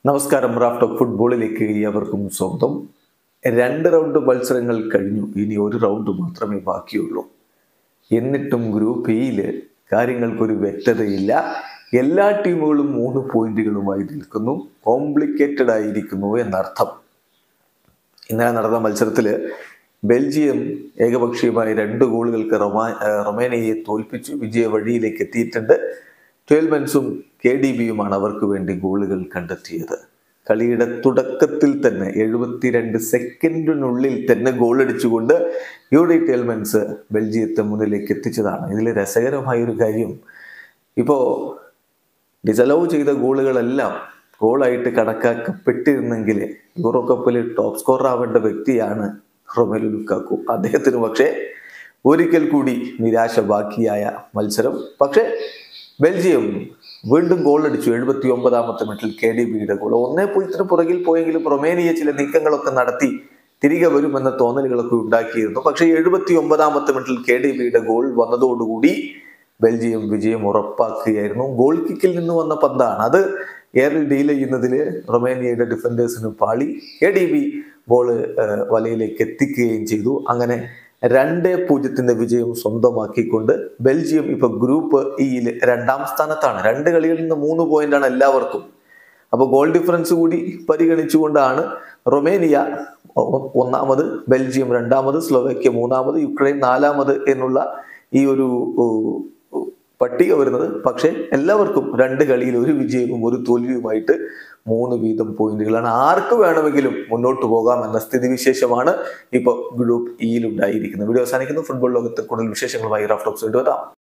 നമസ്കാരം. Raft of ഫുട്ബോളിലേക്ക് ഏവർക്കും സ്വന്തം. 2 റൗണ്ട് മത്സരങ്ങൾ കഴിഞ്ഞു. ഇനി ഒരു റൗണ്ട് മാത്രമേ ബാക്കിയുള്ളൂ. എന്നിട്ടും ഗ്രൂപ്പ് ഇയിൽ കാര്യങ്ങൾക്കൊരു വ്യക്തതയില്ല. എല്ലാ ടീമുകളും 3 പോയിന്റുകളുമായി നിൽക്കുന്നു. കോംപ്ലിക്കേറ്റഡ് ആയിരിക്കുന്നു എന്നർത്ഥം. ഇന്നലെ നടന്ന മത്സരത്തിൽ ബെൽജിയം ഏകപക്ഷീയമായ 2 ഗോളുകൾക്ക് റൊമേനിയയെ തോൽപ്പിച്ചു വിജയ വഴിയിലേക്ക് എത്തിയിട്ടുണ്ട്. ട്വൽമെൻസും KDBയുമാണ് അവർക്ക് വേണ്ടി ഗോളുകൾ കണ്ടെത്തിയത്. കളിയുടെ തുടക്കത്തിൽ തന്നെ 72 സെക്കൻഡിനുള്ളിൽ തന്നെ ഗോളടിച്ചുകൊണ്ട് യൂഡി ട്വൽമെൻസ് ബെൽജിയത്തെ മുന്നിലേക്ക് എത്തിച്ചതാണ്. ഇതിൽ രസകരമായൊരു കാര്യം, ഇപ്പോൾ ഡിസലവ് ചെയ്ത ഗോളുകളെല്ലാം ഗോളായിട്ട് കണക്കാക്കപ്പെട്ടിരുന്നെങ്കിൽ യൂറോ കപ്പിൽ ടോപ്പ് സ്കോറർ ആവേണ്ട വ്യക്തിയാണ് റൊമേലു ലുക്കാക്കു. അദ്ദേഹത്തിന് പക്ഷേ ഒരിക്കൽ കൂടി നിരാശ ബാക്കിയായ മത്സരം. പക്ഷേ ബെൽജിയം വീണ്ടും ഗോൾ അടിച്ചു. 79ാമത്തെ മിനിറ്റിൽ KDBയുടെ ഗോൾ. 1-0 പുറകിൽ പോയെങ്കിലും റൊമേനിയ ചില നീക്കങ്ങളൊക്കെ നടത്തി തിരികെ വരുമെന്ന തോന്നലുകളൊക്കെ ഉണ്ടാക്കിയിരുന്നു. പക്ഷേ 79ാമത്തെ മിനിറ്റിൽ KDBയുടെ ഗോൾ വന്നതോടുകൂടി ബെൽജിയം വിജയം ഉറപ്പാക്കുകയായിരുന്നു. ഗോൾ കിക്കിൽ നിന്ന് വന്ന പന്താണ്. അത് എയറിൽ ഡീൽ ചെയ്യുന്നതിൽ റൊമേനിയയുടെ ഡിഫൻഡേഴ്സിന് പാളി. KDB ബോള് വലയിലേക്ക് എത്തിക്കുകയും ചെയ്തു. അങ്ങനെ 2-0 വിജയം സ്വന്തമാക്കിക്കൊണ്ട് ബെൽജിയം ഇപ്പൊ ഗ്രൂപ്പ് ഇയിൽ 2ാം സ്ഥാനത്താണ്. 2 കളികളിൽ നിന്ന് 3 പോയിന്റാണ് എല്ലാവർക്കും. അപ്പോൾ ഗോൾ ഡിഫറൻസ് കൂടി പരിഗണിച്ചുകൊണ്ടാണ് റൊമേനിയ 1ാമത്, ബെൽജിയം 2ാമത്, സ്ലോവേക്യ 3ാമത്, യുക്രൈൻ 4ാമത് എന്നുള്ള ഈ ഒരു പട്ടിക വരുന്നത്. പക്ഷെ എല്ലാവർക്കും 2 കളിയിൽ 1 വിജയവും 1 തോൽവിയുമായിട്ട് 3 വീതം പോയിന്റുകളാണ്. ആർക്ക് വേണമെങ്കിലും മുന്നോട്ട് പോകാം എന്ന സ്ഥിതിവിശേഷമാണ് ഇപ്പോൾ ഗ്രൂപ്പ് ഇയിൽ ഉണ്ടായിരിക്കുന്നത്. വീഡിയോ അവസാനിക്കുന്നു. ഫുട്ബോൾ ലോകത്തെ കൂടുതൽ വിശേഷങ്ങളുമായി റാഫ്റ്റ് ഓഫ് എത്താം.